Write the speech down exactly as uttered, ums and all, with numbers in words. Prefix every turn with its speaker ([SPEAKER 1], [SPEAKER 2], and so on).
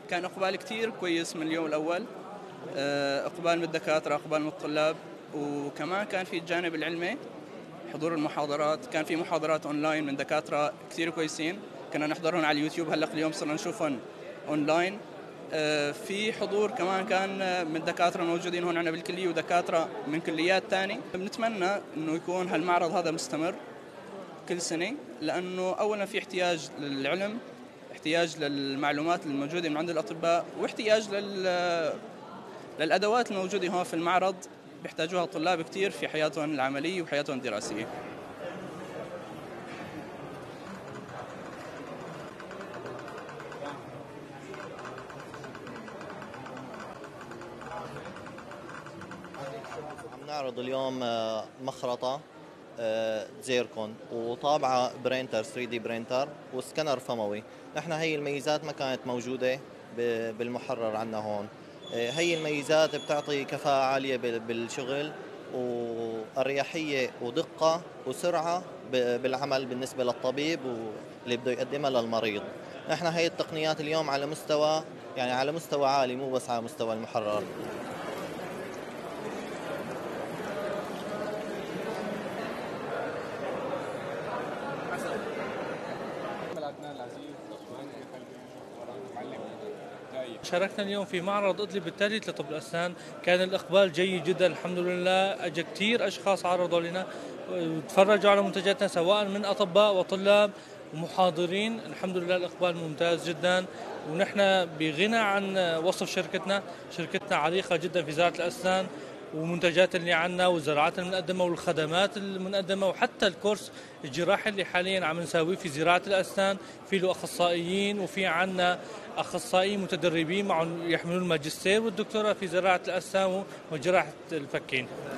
[SPEAKER 1] كان إقبال كتير كويس من اليوم الأول، إقبال من الدكاترة، إقبال من الطلاب، وكمان كان في الجانب العلمي، حضور المحاضرات. كان في محاضرات أونلاين من دكاترة كتير كويسين كنا نحضرهم على اليوتيوب، هلأ اليوم صرنا نشوفهم أونلاين. في حضور كمان كان من دكاترة موجودين هون عندنا بالكلية ودكاترة من كليات تانية. بنتمنى إنه يكون هالمعرض هذا مستمر كل سنة، لأنه أولا في احتياج للعلم، احتياج للمعلومات الموجودة من عند الأطباء، واحتياج لل... للأدوات الموجودة هون في المعرض بيحتاجوها الطلاب كتير في حياتهم العملية وحياتهم الدراسية.
[SPEAKER 2] عم نعرض اليوم مخرطة زيركون وطابعة برينتر ثري دي برينتر وسكانر فموي. نحن هي الميزات ما كانت موجودة بالمحرر عنا هون. هي الميزات بتعطي كفاءة عالية بالشغل وأريحية ودقة وسرعة بالعمل بالنسبة للطبيب واللي بده يقدمها للمريض. نحن هي التقنيات اليوم على مستوى يعني على مستوى عالي، مو بس على مستوى المحرر.
[SPEAKER 3] شاركنا اليوم في معرض إدلب الثالث لطب الأسنان، كان الإقبال جيد جدا الحمد لله. أجا كثير أشخاص عرضوا لنا وتفرجوا على منتجاتنا سواء من أطباء وطلاب ومحاضرين. الحمد لله الإقبال ممتاز جدا، ونحن بغنى عن وصف شركتنا. شركتنا عريقة جدا في زراعة الأسنان ومنتجات اللي عنا والزراعات المقدمة والخدمات المقدمة، وحتى الكورس الجراحي اللي حاليا عم نساويه في زراعة الأسنان في له أخصائيين، وفي عنا أخصائيين متدربين معهم يحملون الماجستير والدكتوراه في زراعة الأسنان وجراحة الفكين.